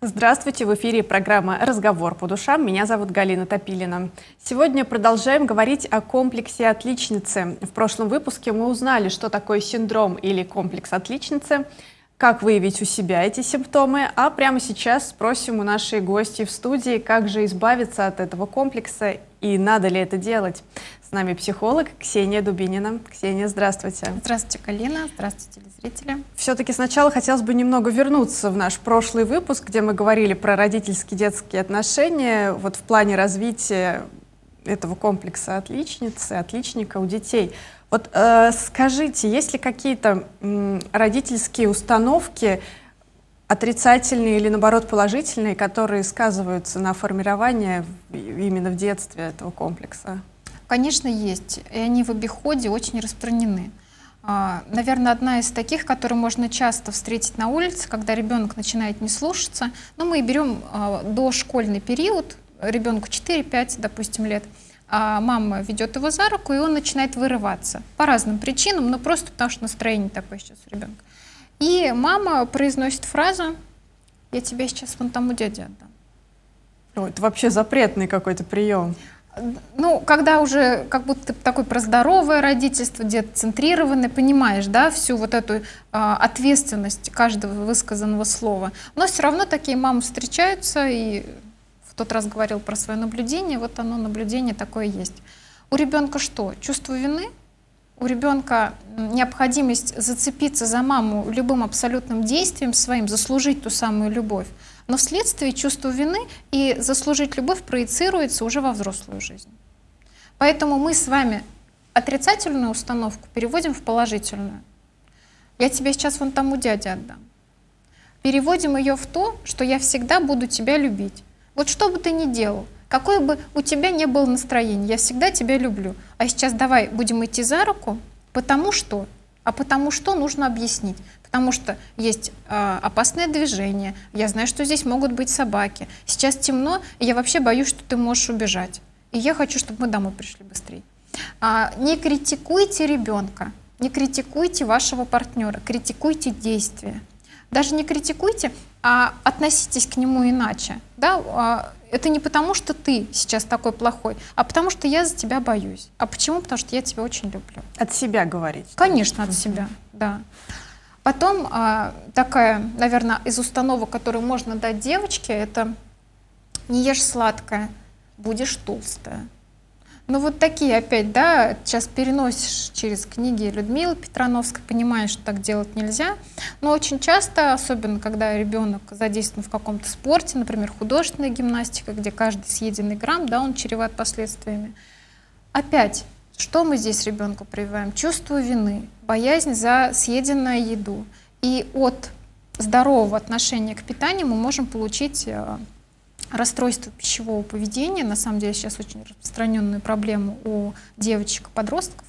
Здравствуйте, в эфире программа «Разговор по душам». Меня зовут Галина Топилина. Сегодня продолжаем говорить о комплексе отличницы. В прошлом выпуске мы узнали, что такое синдром или комплекс отличницы, как выявить у себя эти симптомы, а прямо сейчас спросим у нашей гости в студии, как же избавиться от этого комплекса и надо ли это делать. С нами психолог Ксения Дубинина. Ксения, здравствуйте. Здравствуйте, Галина. Здравствуйте, телезрители. Все-таки сначала хотелось бы немного вернуться в наш прошлый выпуск, где мы говорили про родительские детские отношения, вот в плане развития этого комплекса отличницы, отличника у детей. Вот скажите, есть ли какие-то родительские установки, отрицательные или, наоборот, положительные, которые сказываются на формировании именно в детстве этого комплекса? Конечно, есть. И они в обиходе очень распространены. Наверное, одна из таких, которую можно часто встретить на улице, когда ребенок начинает не слушаться. Но мы берем дошкольный период, ребенку 4-5, допустим, лет. Мама ведет его за руку, и он начинает вырываться. По разным причинам, но просто потому, что настроение такое сейчас у ребенка. И мама произносит фразу: «Я тебя сейчас вон тому дяде отдам». О, это вообще запретный какой-то прием. Ну, когда уже как будто такое про здоровое родительство, детоцентрированное, понимаешь, да, всю вот эту ответственность каждого высказанного слова. Но все равно такие мамы встречаются, и в тот раз говорил про свое наблюдение, вот оно, наблюдение такое есть. У ребенка что? Чувство вины? У ребенка необходимость зацепиться за маму любым абсолютным действием своим, заслужить ту самую любовь. Но вследствие чувства вины и заслужить любовь проецируется уже во взрослую жизнь. Поэтому мы с вами отрицательную установку переводим в положительную. «Я тебя сейчас вон тому дяде отдам». Переводим ее в то, что я всегда буду тебя любить. Вот что бы ты ни делал, какое бы у тебя ни было настроение, я всегда тебя люблю. А сейчас давай будем идти за руку, потому что нужно объяснить. Потому что есть опасное движение, я знаю, что здесь могут быть собаки. Сейчас темно, и я вообще боюсь, что ты можешь убежать. И я хочу, чтобы мы домой пришли быстрее. Не критикуйте ребенка, не критикуйте вашего партнера, критикуйте действия. Даже не критикуйте, а относитесь к нему иначе. Да? Это не потому, что ты сейчас такой плохой, а потому что я за тебя боюсь. А почему? Потому что я тебя очень люблю. От себя говорить? Конечно, от себя, да. Потом такая, наверное, из установок, которую можно дать девочке, это: не ешь сладкое, будешь толстая. Ну вот такие опять, да, сейчас переносишь через книги Людмилы Петрановской, понимаешь, что так делать нельзя. Но очень часто, особенно когда ребенок задействован в каком-то спорте, например, художественная гимнастика, где каждый съеденный грамм, да, он чреват последствиями. Опять, что мы здесь ребенку прививаем? Чувство вины, боязнь за съеденную еду. И от здорового отношения к питанию мы можем получить расстройство пищевого поведения, на самом деле сейчас очень распространенную проблему у девочек и подростков.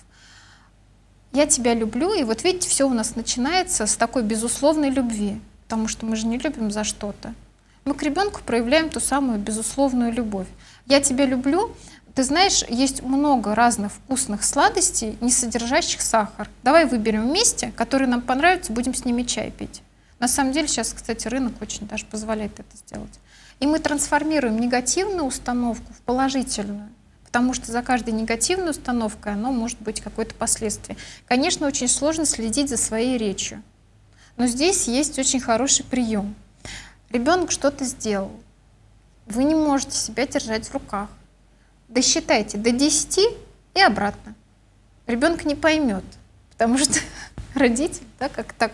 Я тебя люблю, и вот видите, все у нас начинается с такой безусловной любви, потому что мы же не любим за что-то. Мы к ребенку проявляем ту самую безусловную любовь. Я тебя люблю. Ты знаешь, есть много разных вкусных сладостей, не содержащих сахар. Давай выберем вместе, которые нам понравятся, будем с ними чай пить. На самом деле сейчас, кстати, рынок очень даже позволяет это сделать. И мы трансформируем негативную установку в положительную, потому что за каждой негативной установкой оно может быть какое-то последствие. Конечно, очень сложно следить за своей речью, но здесь есть очень хороший прием. Ребенок что-то сделал, вы не можете себя держать в руках. Досчитайте до 10 и обратно. Ребенок не поймет, потому что родитель, да, как так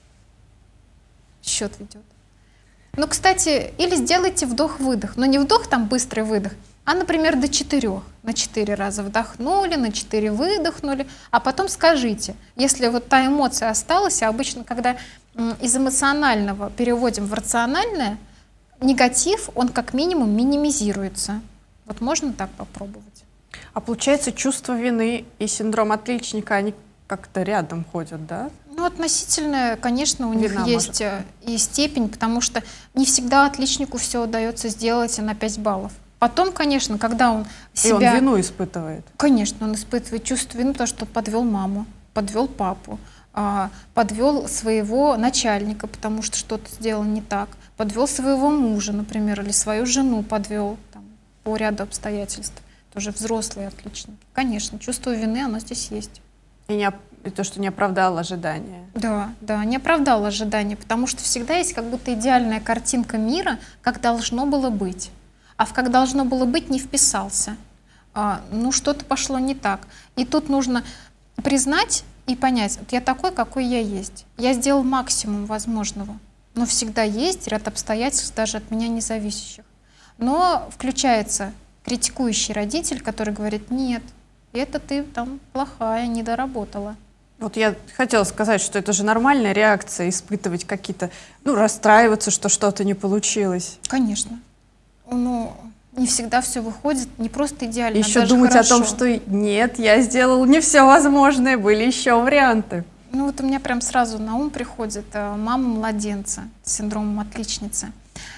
счет ведет. Ну, кстати, или сделайте вдох-выдох, но не вдох, там быстрый выдох, а, например, до 4. На 4 раза вдохнули, на 4 выдохнули, а потом скажите, если вот та эмоция осталась, а обычно, когда из эмоционального переводим в рациональное, негатив, он как минимум минимизируется. Вот можно так попробовать. А получается, чувство вины и синдром отличника, они как-то рядом ходят, да? Ну, относительно, конечно, у них Вина есть и степень, потому что не всегда отличнику все удается сделать на 5 баллов. Потом, конечно, когда он себя... И он вину испытывает. Конечно, он испытывает чувство вины, потому что подвел маму, подвел папу, подвел своего начальника, потому что что-то сделал не так, подвел своего мужа, например, или свою жену подвел там, по ряду обстоятельств. Тоже взрослые отличники. Конечно, чувство вины, оно здесь есть. И то, что не оправдал ожидания. Да, да, не оправдал ожидания, потому что всегда есть как будто идеальная картинка мира, как должно было быть. А в как должно было быть не вписался. Ну, что-то пошло не так. И тут нужно признать и понять, вот я такой, какой я есть. Я сделал максимум возможного, но всегда есть ряд обстоятельств, даже от меня не зависящих. Но включается критикующий родитель, который говорит: нет, это ты там плохая, не доработала. Вот я хотела сказать, что это же нормальная реакция, испытывать какие-то, расстраиваться, что что-то не получилось. Конечно. Ну, не всегда все выходит, не просто идеально, Еще даже думать хорошо. о том, что нет, я сделал не все возможное, были еще варианты. Ну вот у меня прям сразу на ум приходит мама младенца с синдромом отличницы.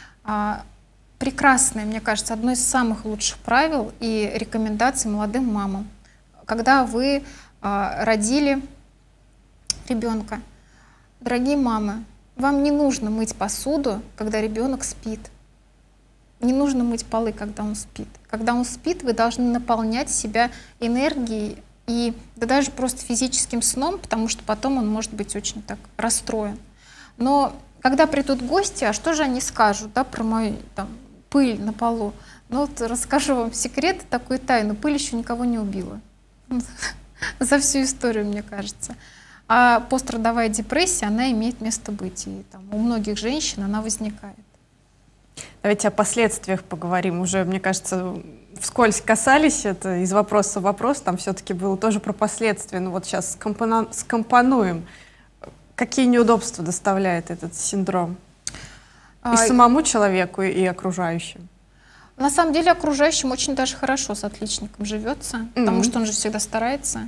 Прекрасное, мне кажется, одно из самых лучших правил и рекомендаций молодым мамам. Когда вы родили ребенка, дорогие мамы, вам не нужно мыть посуду, когда ребенок спит. Не нужно мыть полы, когда он спит. Когда он спит, вы должны наполнять себя энергией и да даже просто физическим сном, потому что потом он может быть очень так расстроен. Но когда придут гости, а что же они скажут, да, про мою там, пыль на полу? Ну вот расскажу вам секрет, такую тайну. Пыль еще никого не убила. За всю историю, мне кажется. А пострадовая депрессия, она имеет место быть. И там, у многих женщин она возникает. Давайте о последствиях поговорим. Уже, мне кажется, вскользь касались это из вопроса в вопрос. Там все-таки было тоже про последствия. Ну вот сейчас скомпонуем. Какие неудобства доставляет этот синдром? И самому человеку, и окружающим? На самом деле окружающим очень даже хорошо с отличником живется, потому что он же всегда старается.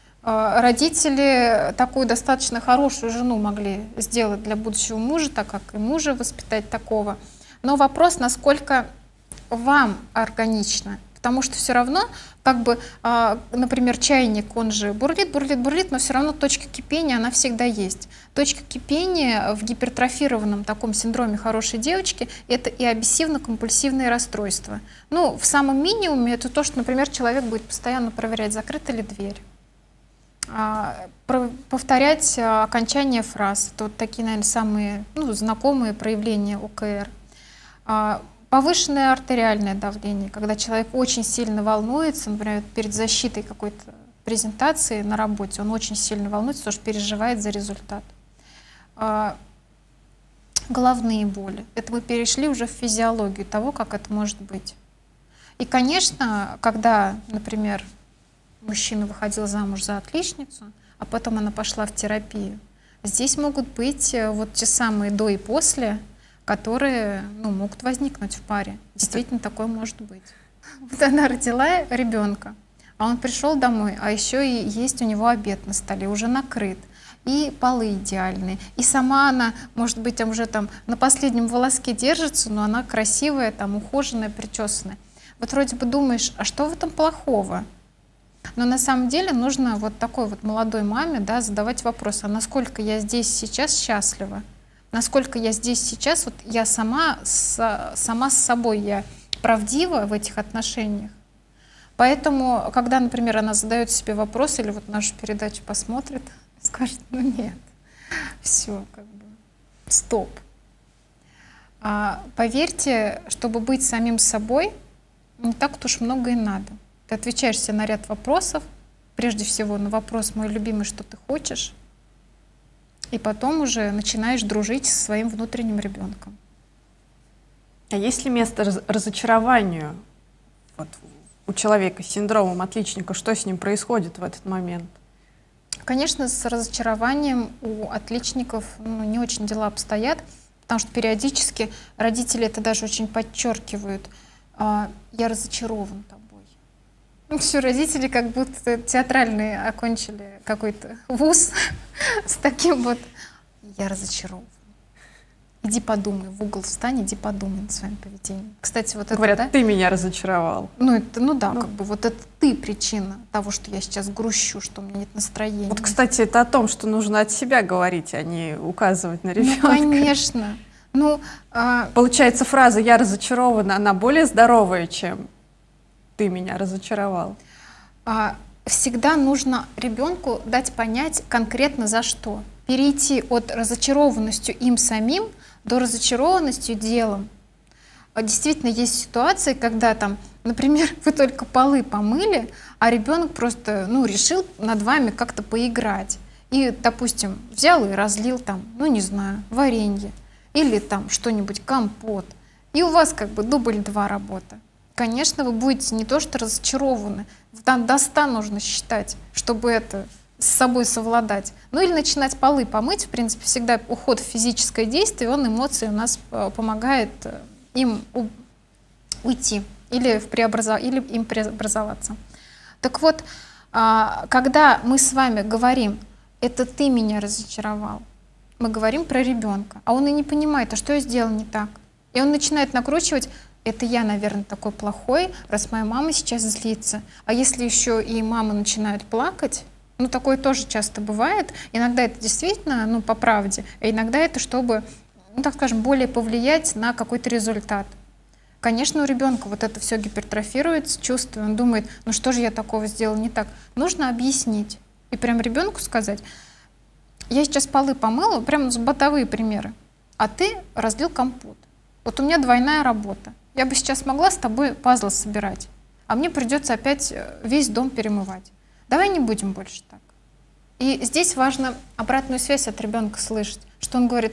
Родители такую достаточно хорошую жену могли сделать для будущего мужа, так как и мужа воспитать такого. Но вопрос, насколько вам органично. Потому что все равно, как бы, например, чайник, он же бурлит, бурлит, бурлит, но все равно точка кипения, она всегда есть. Точка кипения в гипертрофированном таком синдроме хорошей девочки — это и обессивно-компульсивные расстройства. Ну, в самом минимуме это то, что, например, человек будет постоянно проверять, закрыта ли дверь. Повторять окончание фраз. Это вот такие, наверное, самые знакомые проявления ОКР. Повышенное артериальное давление, когда человек очень сильно волнуется, например, перед защитой какой-то презентации на работе, он очень сильно волнуется, потому что переживает за результат. Головные боли. Это мы перешли уже в физиологию того, как это может быть. И, конечно, когда, например, мужчина выходил замуж за отличницу, а потом она пошла в терапию, здесь могут быть вот те самые до и после, которые могут возникнуть в паре. Действительно, такое может быть. Вот она родила ребенка, а он пришел домой, а еще и есть у него обед на столе, уже накрыт, и полы идеальные. И сама она, может быть, уже там на последнем волоске держится, но она красивая, там, ухоженная, причесанная. Вот вроде бы думаешь, а что в этом плохого? Но на самом деле нужно вот такой вот молодой маме, да, задавать вопрос, а насколько я здесь сейчас счастлива? Насколько я здесь сейчас, вот я сама с собой, я правдива в этих отношениях. Поэтому, когда, например, она задает себе вопрос, или вот нашу передачу посмотрит, скажет: ну нет, все, как бы, стоп. Поверьте, чтобы быть самим собой, не так уж много и надо. Ты отвечаешь себе на ряд вопросов, прежде всего на вопрос: мой любимый, что ты хочешь? И потом уже начинаешь дружить со своим внутренним ребенком. А есть ли место разочарованию вот, у человека с синдромом отличника? Что с ним происходит в этот момент? Конечно, с разочарованием у отличников не очень дела обстоят, потому что периодически родители это даже очень подчеркивают. Я разочарован тобой. Все, родители как будто театральные окончили какой-то вуз с таким вот: я разочарован. Иди подумай, в угол встань, иди подумай над своим поведением. Кстати, вот Говорят, это, да? ты меня разочаровал. Как бы вот это ты причина того, что я сейчас грущу, что у меня нет настроения. Вот, кстати, это о том, что нужно от себя говорить, а не указывать на ребенка. Конечно. Получается, фраза «я разочарована», она более здоровая, чем «ты меня разочаровал». Всегда нужно ребенку дать понять конкретно за что. Перейти от разочарованности им самим до разочарованности делом. Действительно, есть ситуации, когда там, например, вы только полы помыли, а ребенок просто решил над вами как-то поиграть. И, допустим, взял и разлил там, не знаю, варенье или там что-нибудь, компот. И у вас как бы дубль 2 работа. Конечно, вы будете не то что разочарованы, там до 100 нужно считать, чтобы это с собой совладать. Или начинать полы помыть. В принципе, всегда уход в физическое действие, он эмоции у нас помогает им уйти или им преобразоваться. Так вот, когда мы с вами говорим, это ты меня разочаровал, мы говорим про ребенка, а он и не понимает, а что я сделал не так. И он начинает накручивать, это я, наверное, такой плохой, раз моя мама сейчас злится. А если еще и мама начинает плакать, такое тоже часто бывает. Иногда это действительно, по правде, а иногда это чтобы, так скажем, более повлиять на какой-то результат. Конечно, у ребенка вот это все гипертрофируется, чувство, он думает, что же я такого сделал не так. Нужно объяснить и прям ребенку сказать, я сейчас полы помыла, прям бытовые примеры, а ты разлил компот. Вот у меня двойная работа. Я бы сейчас могла с тобой пазлы собирать, а мне придется опять весь дом перемывать. Давай не будем больше так. И здесь важно обратную связь от ребенка слышать, что он говорит,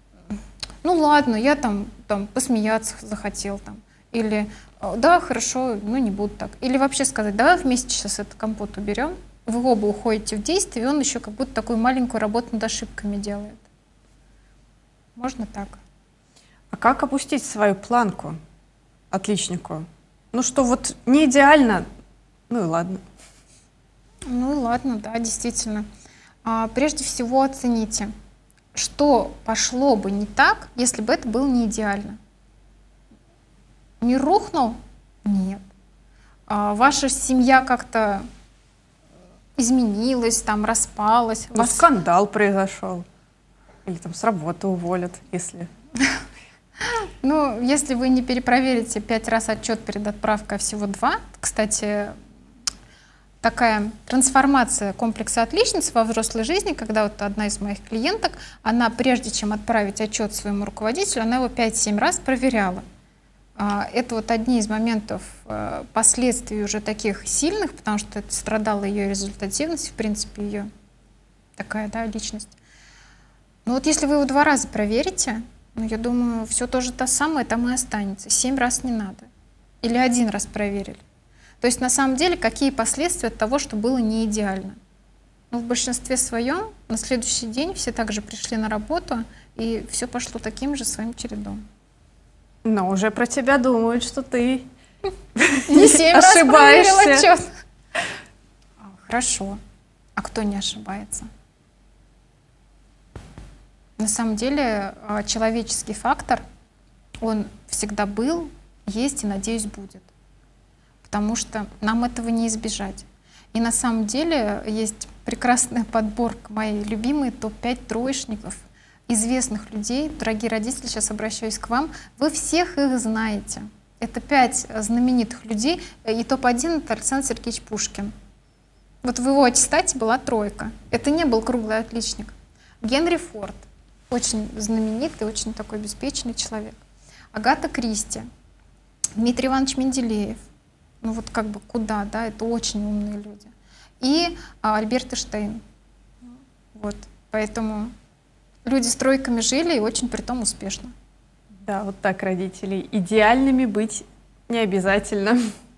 ладно, я там посмеяться захотел, или да, хорошо, не буду так. Или вообще сказать, давай вместе сейчас этот компот уберем, вы оба уходите в действие, и он еще как будто такую маленькую работу над ошибками делает. Можно так. А как опустить свою планку отличнику? Что вот не идеально, и ладно. И ладно, да, действительно. Прежде всего оцените, что пошло бы не так, если бы это было не идеально. Не рухнул? Нет. Ваша семья как-то изменилась, распалась. Скандал произошел. Или с работы уволят, если... Если вы не перепроверите 5 раз отчет перед отправкой, а всего 2, кстати, такая трансформация комплекса отличницы во взрослой жизни, когда вот одна из моих клиенток, она прежде чем отправить отчет своему руководителю, она его 5-7 раз проверяла. Это вот одни из моментов последствий уже таких сильных, потому что это страдала ее результативность, в принципе, ее такая, личность. Вот если вы его 2 раза проверите, я думаю, все то же самое там и останется. 7 раз не надо. Или 1 раз проверили. То есть на самом деле какие последствия от того, что было не идеально? В большинстве своем на следующий день все также пришли на работу, и все пошло таким же своим чередом. Но уже про тебя думают, что ты не 7 раз проверил ошибаешься. отчет. Хорошо. А кто не ошибается? На самом деле человеческий фактор, он всегда был, есть и, надеюсь, будет. Потому что нам этого не избежать. И на самом деле есть прекрасная подборка, мои любимые топ-5 троечников, известных людей. Дорогие родители, сейчас обращаюсь к вам. Вы всех их знаете. Это 5 знаменитых людей. И топ-1 — это Александр Сергеевич Пушкин. Вот в его аттестате была 3. Это не был круглый отличник. Генри Форд. Очень знаменитый, очень такой обеспеченный человек. Агата Кристи, Дмитрий Иванович Менделеев. Куда, это очень умные люди. И Альберт Эйнштейн. Поэтому люди с 3 жили и очень притом успешно. Да, вот так, родители. Идеальными быть не обязательно.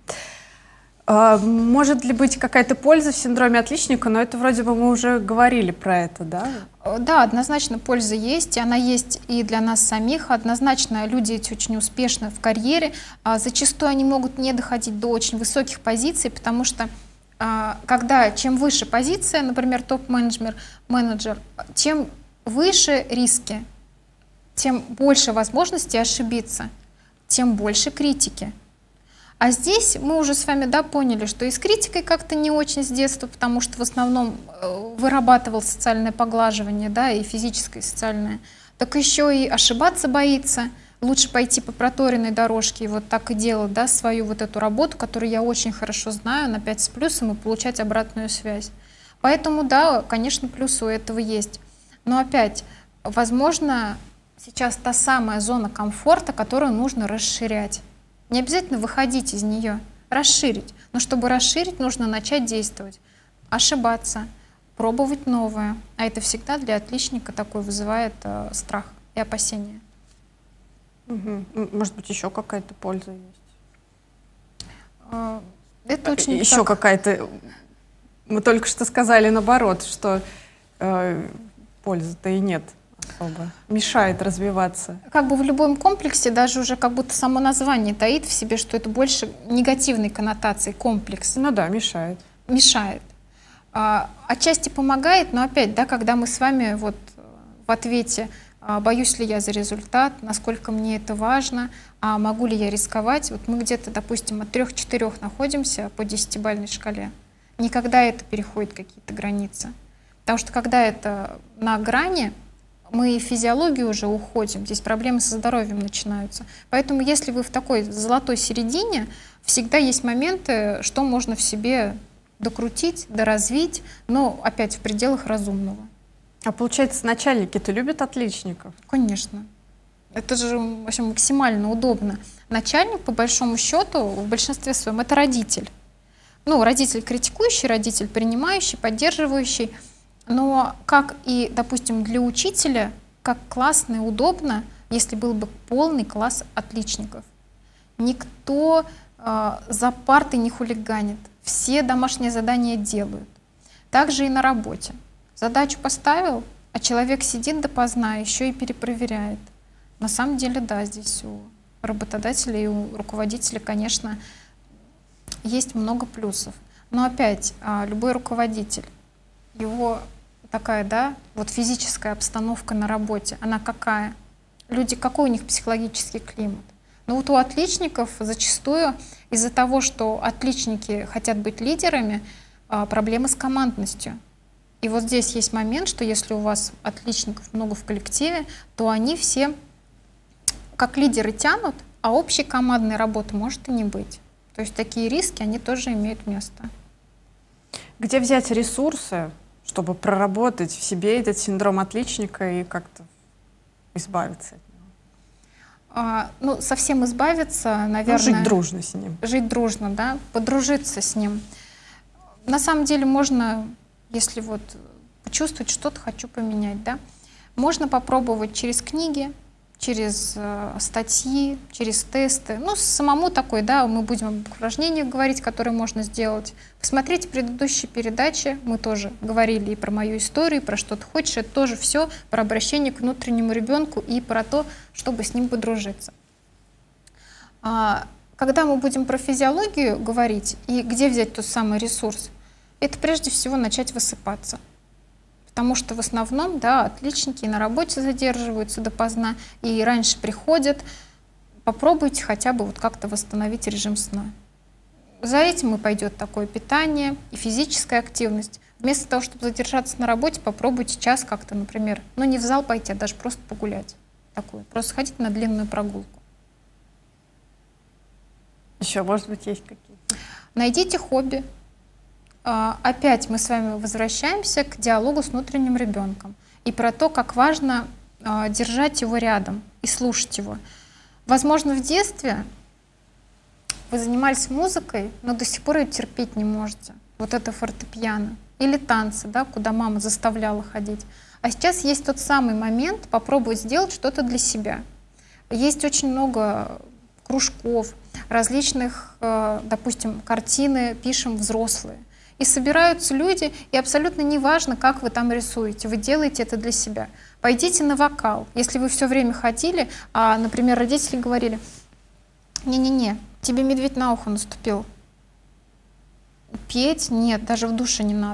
Может ли быть какая-то польза в синдроме отличника? Но это вроде бы мы уже говорили про это, да? Да, однозначно польза есть, и она есть и для нас самих. Однозначно люди эти очень успешны в карьере. Зачастую они могут не доходить до очень высоких позиций, потому что чем выше позиция, например, топ-менеджер, тем выше риски. тем больше возможностей ошибиться, тем больше критики. А здесь мы уже с вами, да, поняли, что и с критикой как-то не очень с детства, потому что в основном вырабатывал социальное поглаживание, да, и физическое, и социальное. Так еще и ошибаться боится. Лучше пойти по проторенной дорожке и вот так и делать, да, свою вот эту работу, которую я очень хорошо знаю, на 5 с плюсом, и получать обратную связь. Поэтому, да, конечно, плюсы у этого есть. Но опять, возможно, сейчас та самая зона комфорта, которую нужно расширять. Не обязательно выходить из нее, расширить. Но чтобы расширить, нужно начать действовать, ошибаться, пробовать новое. А это всегда для отличника такой вызывает страх и опасения. Может быть, еще какая-то польза есть? Это очень еще какая-то... Мы только что сказали наоборот, что пользы-то и нет особо. Мешает развиваться. Как бы в любом комплексе даже уже как будто само название таит в себе, что это больше негативной коннотации комплекс. Ну да, мешает. Мешает. Отчасти помогает, но опять, да, когда мы с вами вот в ответе боюсь ли я за результат, насколько мне это важно, а могу ли я рисковать, вот мы где-то, допустим, от 3-4 находимся по 10-бальной шкале. Никогда это переходит какие-то границы. Потому что когда это на грани, мы в физиологию уже уходим, здесь проблемы со здоровьем начинаются. Поэтому если вы в такой золотой середине, всегда есть моменты, что можно в себе докрутить, доразвить, но опять в пределах разумного. А получается, начальники-то любят отличников? Конечно. Это же вообще максимально удобно. Начальник, по большому счету, в большинстве своем, это родитель. Ну, родитель критикующий, родитель принимающий, поддерживающий. Но как и, допустим, для учителя, как классно и удобно, если был бы полный класс отличников. Никто за партой не хулиганит. Все домашние задания делают. Также и на работе. Задачу поставил, а человек сидит допоздна, еще и перепроверяет. На самом деле, да, здесь у работодателя и у руководителя, конечно, есть много плюсов. Но опять, любой руководитель, его такая, да, вот физическая обстановка на работе, она какая? Люди, какой у них психологический климат? Но вот у отличников зачастую из-за того, что отличники хотят быть лидерами, проблемы с командностью. И вот здесь есть момент, что если у вас отличников много в коллективе, то они все как лидеры тянут, а общей командной работы может и не быть. То есть такие риски, они тоже имеют место. Где взять ресурсы, чтобы проработать в себе этот синдром отличника и как-то избавиться от него? Ну, совсем избавиться, наверное... жить дружно с ним. Жить дружно, да, подружиться с ним. На самом деле можно, если вот почувствовать, что-то хочу поменять, да, можно попробовать через книги, через статьи, через тесты. Ну, самому такой, да, мы будем об упражнениях говорить, которые можно сделать. Посмотрите предыдущие передачи, мы тоже говорили и про мою историю, и про «Что ты хочешь», это тоже все про обращение к внутреннему ребенку и про то, чтобы с ним подружиться. Когда мы будем про физиологию говорить и где взять тот самый ресурс, это прежде всего начать высыпаться. Потому что в основном, да, отличники и на работе задерживаются допоздна, и раньше приходят. Попробуйте хотя бы вот как-то восстановить режим сна. За этим и пойдет такое питание и физическая активность. Вместо того, чтобы задержаться на работе, попробуйте час как-то, например, ну не в зал пойти, а даже просто погулять. Такое. Просто сходить на длинную прогулку. Еще, может быть, есть какие-то? Найдите хобби. Опять мы с вами возвращаемся к диалогу с внутренним ребенком и про то, как важно держать его рядом и слушать его. Возможно, в детстве вы занимались музыкой, но до сих пор ее терпеть не можете. Вот это фортепиано. Или танцы, да, куда мама заставляла ходить. А сейчас есть тот самый момент попробовать сделать что-то для себя. Есть очень много кружков, различных, допустим, картины пишем взрослые. И собираются люди, и абсолютно неважно, как вы там рисуете, вы делаете это для себя. Пойдите на вокал. Если вы все время ходили, а, например, родители говорили: не-не-не, тебе медведь на ухо наступил. Петь? Нет, даже в душе не надо.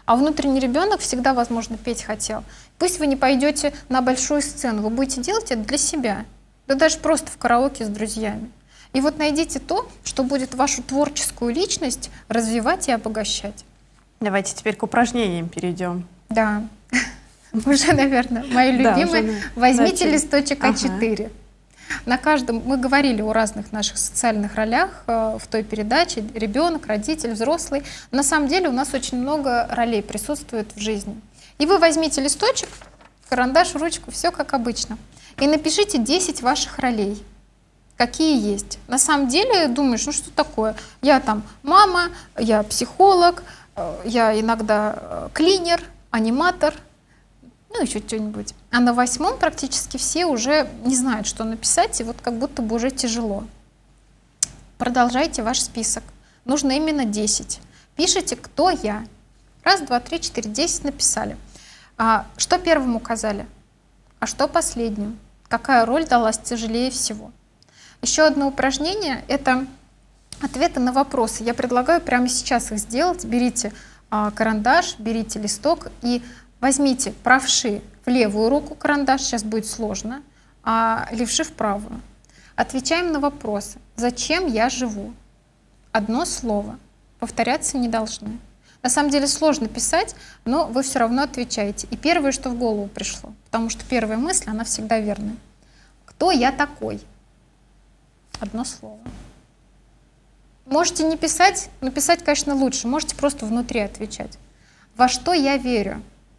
А внутренний ребенок всегда, возможно, петь хотел. Пусть вы не пойдете на большую сцену, вы будете делать это для себя. Да даже просто в караоке с друзьями. И вот найдите то, что будет вашу творческую личность развивать и обогащать. Давайте теперь к упражнениям перейдем. Да, уже, наверное, мои любимые. Возьмите листочек А4. На каждом, мы говорили о разных наших социальных ролях в той передаче, ребенок, родитель, взрослый. На самом деле у нас очень много ролей присутствует в жизни. И вы возьмите листочек, карандаш, ручку, все как обычно, и напишите 10 ваших ролей, какие есть. На самом деле думаешь, ну что такое? Я там мама, я психолог, я иногда клинер, аниматор, ну еще что-нибудь. А на 8 практически все уже не знают, что написать, и вот как будто бы уже тяжело. Продолжайте ваш список. Нужно именно 10. Пишите, кто я. Раз, два, три, четыре, 10 написали. Что первым указали? А что последним? Какая роль далась тяжелее всего? Еще одно упражнение — это ответы на вопросы. Я предлагаю прямо сейчас их сделать. Берите карандаш, берите листок и возьмите правши в левую руку карандаш, сейчас будет сложно, а левши в правую. Отвечаем на вопросы. Зачем я живу? Одно слово. Повторяться не должны. На самом деле сложно писать, но вы все равно отвечаете. И первое, что в голову пришло, потому что первая мысль, она всегда верная. Кто я такой? Одно слово. Можете не писать, но писать, конечно, лучше. Можете просто внутри отвечать. Во что я верю?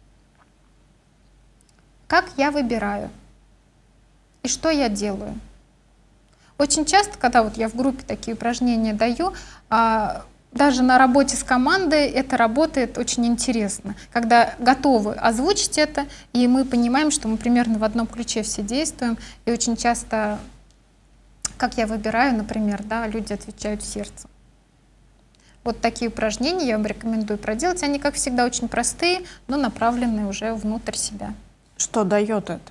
Как я выбираю? И что я делаю? Очень часто, когда вот я в группе такие упражнения даю, даже на работе с командой это работает очень интересно. Когда готовы озвучить это, и мы понимаем, что мы примерно в одном ключе все действуем, и очень часто, как я выбираю, например, да, люди отвечают сердцем. Вот такие упражнения я вам рекомендую проделать. Они, как всегда, очень простые, но направленные уже внутрь себя. Что дает это?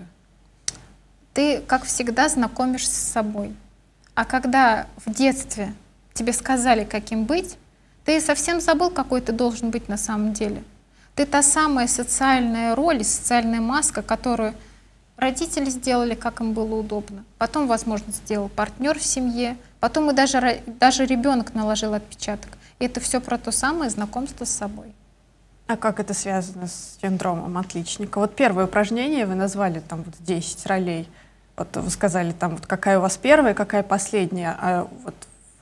Ты, как всегда, знакомишься с собой. А когда в детстве тебе сказали, каким быть, ты совсем забыл, какой ты должен быть на самом деле. Ты та самая социальная роль, социальная маска, которую родители сделали, как им было удобно. Потом, возможно, сделал партнер в семье. Потом и даже ребенок наложил отпечаток. И это все про то самое знакомство с собой. А как это связано с синдромом отличника? Вот первое упражнение вы назвали там вот 10 ролей. Вот вы сказали там вот какая у вас первая, какая последняя. А вот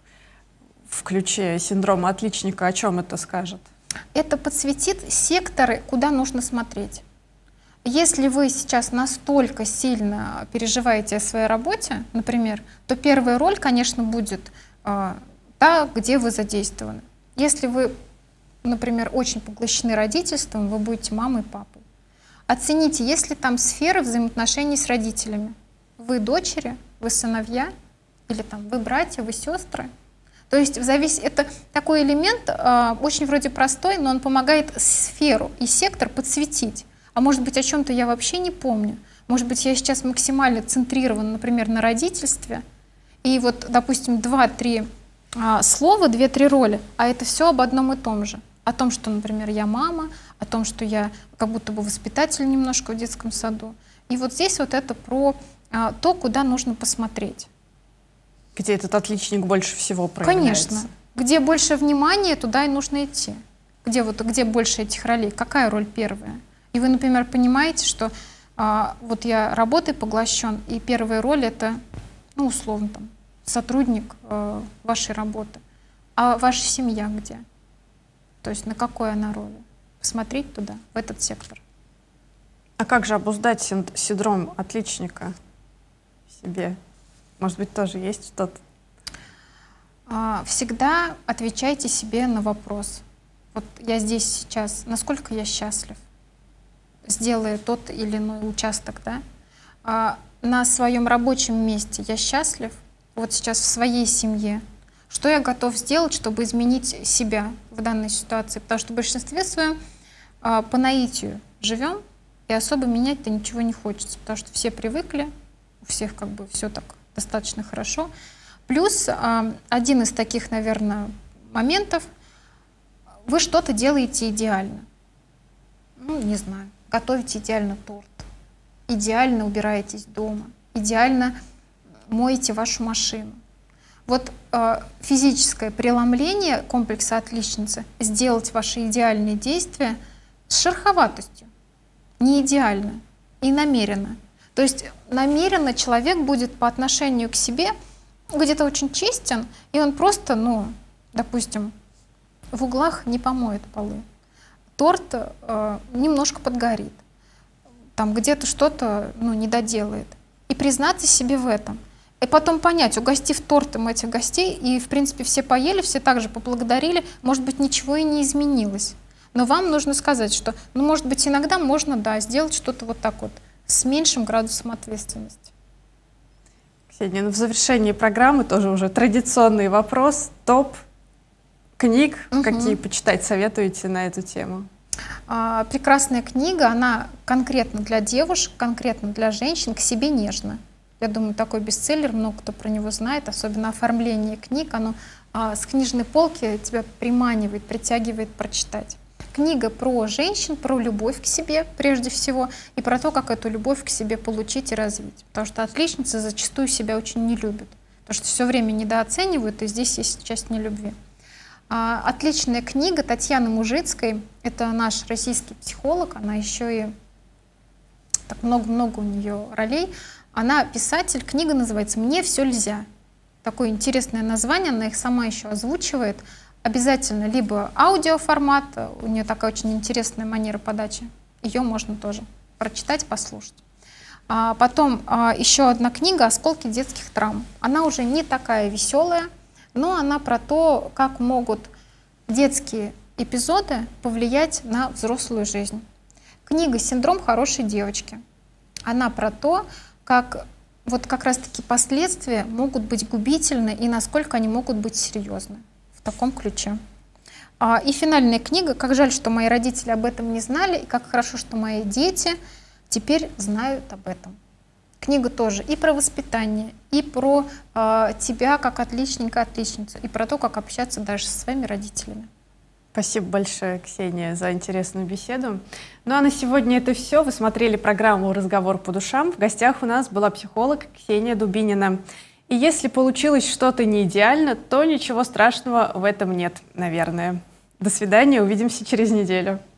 в ключе синдрома отличника о чем это скажет? Это подсветит секторы, куда нужно смотреть. Если вы сейчас настолько сильно переживаете о своей работе, например, то первая роль, конечно, будет та, где вы задействованы. Если вы, например, очень поглощены родительством, вы будете мамой и папой. Оцените, есть ли там сферы взаимоотношений с родителями. Вы дочери, вы сыновья, или там вы братья, вы сестры. То есть это такой элемент, очень вроде простой, но он помогает сферу и сектор подсветить. А может быть, о чем-то я вообще не помню. Может быть, я сейчас максимально центрирована, например, на родительстве. И вот, допустим, 2-3 слова, 2-3 роли, а это все об одном и том же. О том, что, например, я мама, о том, что я как будто бы воспитатель немножко в детском саду. И вот здесь вот это про то, куда нужно посмотреть. Где этот отличник больше всего проявляется? Конечно. Где больше внимания, туда и нужно идти. Где больше этих ролей? Какая роль первая? И вы, например, понимаете, что вот я работой поглощен, и первая роль — это, ну, условно, там, сотрудник вашей работы. А ваша семья где? То есть на какой она роли? Посмотреть туда, в этот сектор. А как же обуздать синдром отличника в себе? Может быть, тоже есть что-то? Всегда отвечайте себе на вопрос. Вот я здесь сейчас, насколько я счастлив, сделая тот или иной участок, да? На своем рабочем месте я счастлив, вот сейчас в своей семье. Что я готов сделать, чтобы изменить себя в данной ситуации? Потому что в большинстве своем по наитию живем, и особо менять-то ничего не хочется, потому что все привыкли, у всех как бы все так достаточно хорошо. Плюс один из таких, наверное, моментов: вы что-то делаете идеально. Ну, не знаю, готовите идеально торт, идеально убираетесь дома, идеально моете вашу машину. Вот физическое преломление комплекса отличницы, сделать ваши идеальные действия с шероховатостью, не идеально и намеренно. То есть намеренно человек будет по отношению к себе где-то очень честен, и он просто, ну, допустим, в углах не помоет полы. Торт немножко подгорит, там где-то что-то, ну, не доделает. И признаться себе в этом. И потом понять, угостив тортом этих гостей, и, в принципе, все поели, все также поблагодарили, может быть, ничего и не изменилось. Но вам нужно сказать, что, ну, может быть, иногда можно, да, сделать что-то вот так вот, с меньшим градусом ответственности. Ксения, ну, в завершении программы тоже уже традиционный вопрос. Топ книг, какие почитать советуете на эту тему? Прекрасная книга, она конкретно для девушек, конкретно для женщин, «К себе нежно». Я думаю, такой бестселлер, много кто про него знает, особенно оформление книг, оно с книжной полки тебя приманивает, притягивает прочитать. Книга про женщин, про любовь к себе прежде всего, и про то, как эту любовь к себе получить и развить. Потому что отличницы зачастую себя очень не любят, потому что все время недооценивают, и здесь есть часть нелюбви. Отличная книга Татьяны Мужицкой, это наш российский психолог, она еще и, так много-много у нее ролей. Она писатель, книга называется «Мне все нельзя». Такое интересное название, она их сама еще озвучивает. Обязательно либо аудиоформат, у нее такая очень интересная манера подачи, ее можно тоже прочитать, послушать. Потом еще одна книга «Осколки детских травм». Она уже не такая веселая, но она про то, как могут детские эпизоды повлиять на взрослую жизнь. Книга «Синдром хорошей девочки». Она про то, как вот как раз-таки последствия могут быть губительны и насколько они могут быть серьезны в таком ключе. И финальная книга «Как жаль, что мои родители об этом не знали, и как хорошо, что мои дети теперь знают об этом». Книга тоже и про воспитание, и про тебя как отличника, отличницу, и про то, как общаться даже со своими родителями. Спасибо большое, Ксения, за интересную беседу. Ну а на сегодня это все. Вы смотрели программу «Разговор по душам». В гостях у нас была психолог Ксения Дубинина. И если получилось что-то не идеально, то ничего страшного в этом нет, наверное. До свидания, увидимся через неделю.